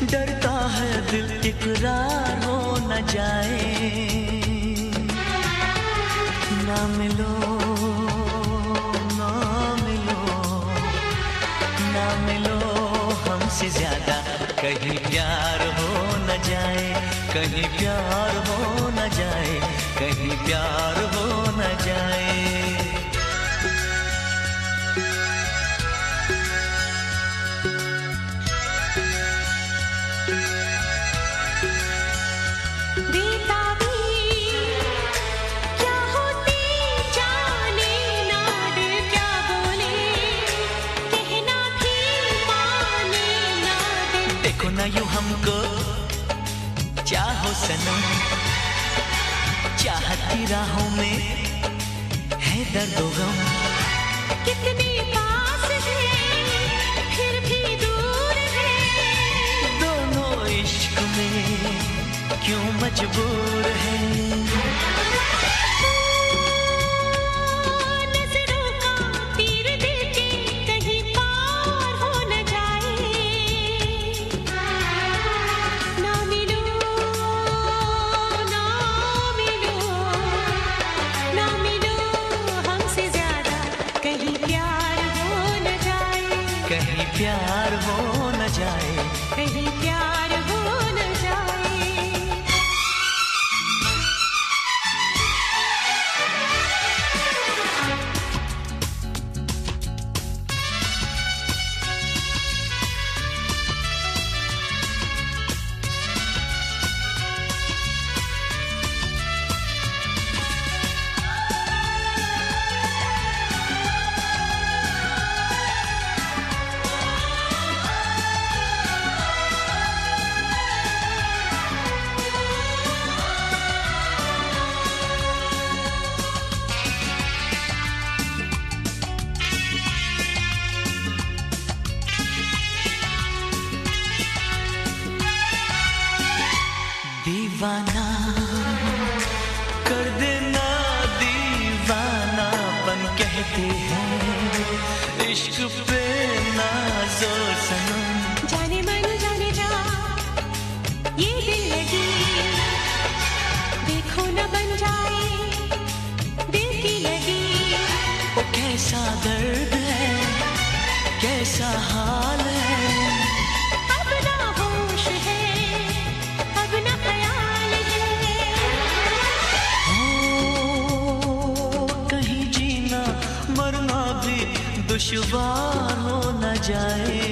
डरता है दिल इकरार हो न जाए। ना मिलो ना मिलो ना मिलो हमसे ज्यादा, कहीं प्यार हो न जाए, कहीं प्यार हो न जाए, कहीं प्यार हो न जाए। देखो ना यूं हमको चाहो सनम, चाहत की राहों में है दर्द व गम। कितने पास है फिर भी दूर है, दोनों इश्क में क्यों मजबूर है। कहीं प्यार हो न जाए, कहीं प्यार हो न जाए। दीवाना कर देना दीवानापन कहते हैं इश्क पे नाज़ो सनम। जाने मन जाने जा ये दिल लगी, देखो न बन जाए दिल की लगी। वो कैसा दर्द है कैसा हाल है, अब ना होश है अब ना ख्याल है। हो कहीं जीना मरना भी दुश्वार हो न जाए।